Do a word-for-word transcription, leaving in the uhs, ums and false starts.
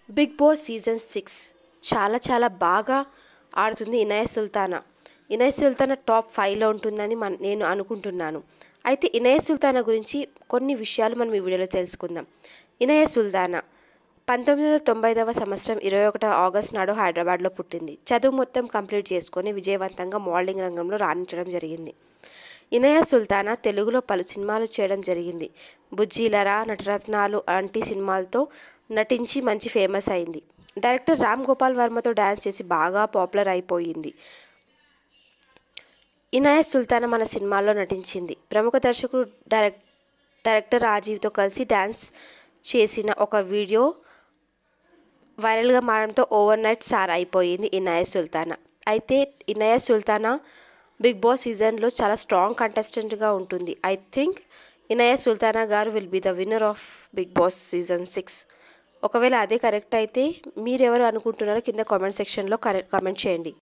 Big Boss season six చాలా చాలా బాగా ఆడుతుంది ఇనయ సుల్తానా. ఇనయ సుల్తానా టాప్ ఫైవ్లో ఉంటుందని మన నేను అనుకుంటున్నాను. అయితే ఇనయ సుల్తానా గురించి కొన్ని విషయాలు మనం ఈ వీడియోలో తెలుసుకుందాం. ఇనయ సుల్తానా పంతొమ్మిది వందల తొంభై ఐదవ సంవత్సరం ఇరవై ఒకటవ ఆగస్టు నాడు హైదరాబాద్లో పుట్టింది. చదువు మొత్తం కంప్లీట్ చేసుకొని విజయవంతంగా మోడలింగ్ రంగంలో రాణించడం జరిగింది. ఇనయ సుల్తానా తెలుగులో పలు సినిమాలు చేయడం జరిగింది. బుజ్జిలరా, నటరత్నాలు వంటి సినిమాలతో నటించి మంచి ఫేమస్ అయింది. డైరెక్టర్ రామ్ గోపాల్ వర్మతో డ్యాన్స్ చేసి బాగా పాపులర్ అయిపోయింది. ఇనయ సుల్తానా మన సినిమాల్లో నటించింది. ప్రముఖ దర్శకుడు డైరెక్ డైరెక్టర్ రాజీవ్తో కలిసి డ్యాన్స్ చేసిన ఒక వీడియో వైరల్గా మారడంతో ఓవర్ నైట్ స్టార్ అయిపోయింది ఇనయ సుల్తానా. అయితే ఇనయ సుల్తానా బిగ్ బాస్ సీజన్లో చాలా స్ట్రాంగ్ కంటెస్టెంట్గా ఉంటుంది. ఐ థింక్ ఇనయ సుల్తానా గారు will be the winner of Bigg Boss season six. ఒకవేళ అదే కరెక్ట్ అయితే మీరెవరు అనుకుంటున్నారో కింద కామెంట్ సెక్షన్లో కరెక్ట్ కామెంట్ చేయండి.